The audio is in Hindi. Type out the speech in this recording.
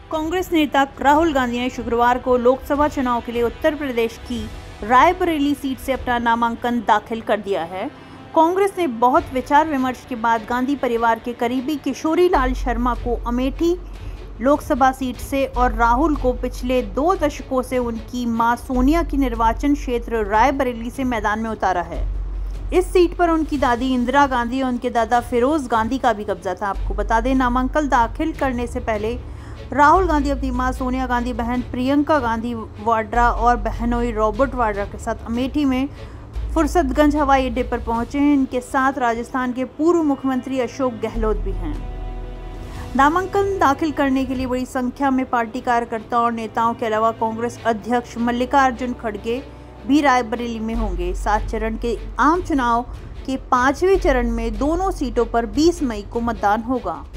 कांग्रेस नेता राहुल गांधी ने शुक्रवार को लोकसभा चुनाव के लिए उत्तर प्रदेश की रायबरेली सीट से अपना नामांकन दाखिल कर दिया है। कांग्रेस ने बहुत विचार विमर्श के बाद गांधी परिवार के करीबी किशोरी लाल शर्मा को अमेठी लोकसभा सीट से और राहुल को पिछले 2 दशकों से उनकी मां सोनिया की निर्वाचन क्षेत्र रायबरेली से मैदान में उतारा है। इस सीट पर उनकी दादी इंदिरा गांधी और उनके दादा फिरोज गांधी का भी कब्जा था। आपको बता दें, नामांकन दाखिल करने से पहले राहुल गांधी अपनी मां सोनिया गांधी, बहन प्रियंका गांधी वाड्रा और बहनोई रॉबर्ट वाड्रा के साथ अमेठी में फुर्सतगंज हवाई अड्डे पर पहुंचे हैं। इनके साथ राजस्थान के पूर्व मुख्यमंत्री अशोक गहलोत भी हैं। नामांकन दाखिल करने के लिए बड़ी संख्या में पार्टी कार्यकर्ताओं और नेताओं के अलावा कांग्रेस अध्यक्ष मल्लिकार्जुन खड़गे भी रायबरेली में होंगे। 7 चरण के आम चुनाव के 5वें चरण में दोनों सीटों पर 20 मई को मतदान होगा।